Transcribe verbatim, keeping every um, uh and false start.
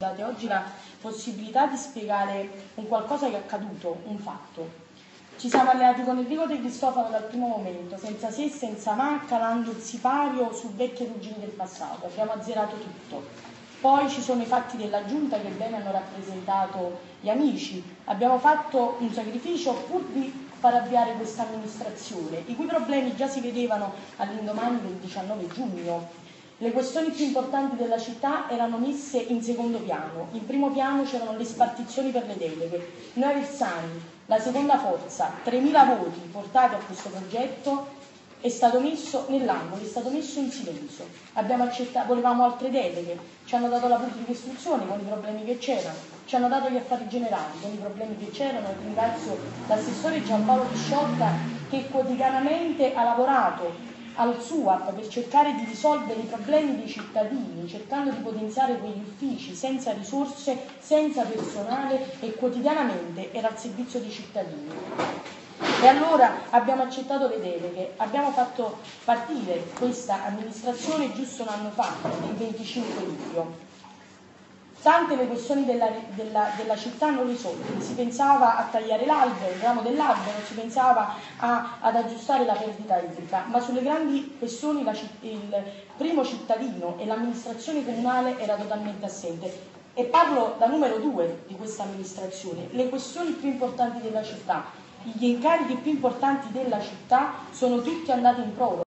date oggi la possibilità di spiegare un qualcosa che è accaduto, un fatto. Ci siamo alleati con Enrico De Cristofaro dal primo momento, senza se e senza ma, calando il sipario su vecchie ruggini del passato. Abbiamo azzerato tutto. Poi ci sono i fatti della giunta che bene hanno rappresentato gli amici. Abbiamo fatto un sacrificio pur di far avviare questa amministrazione, i cui problemi già si vedevano all'indomani del diciannove giugno. Le questioni più importanti della città erano messe in secondo piano. In primo piano c'erano le spartizioni per le deleghe. Noi aversani, la seconda forza, tremila voti portati a questo progetto, è stato messo nell'angolo, è stato messo in silenzio. Abbiamo accettato, volevamo altre deleghe, ci hanno dato la pubblica istruzione con i problemi che c'erano, ci hanno dato gli affari generali con i problemi che c'erano. E ringrazio l'assessore Giampaolo Pisciotta che quotidianamente ha lavorato al S U A P per cercare di risolvere i problemi dei cittadini, cercando di potenziare quegli uffici senza risorse, senza personale, e quotidianamente era al servizio dei cittadini. E allora abbiamo accettato le deleghe, abbiamo fatto partire questa amministrazione giusto un anno fa, il venticinque luglio. Tante le questioni della, della, della città non risolte, si pensava a tagliare l'albero, il ramo dell'albero, si pensava a, ad aggiustare la perdita idrica, ma sulle grandi questioni la, il primo cittadino e l'amministrazione comunale era totalmente assente. E parlo da numero due di questa amministrazione. Le questioni più importanti della città, gli incarichi più importanti della città sono tutti andati in prova.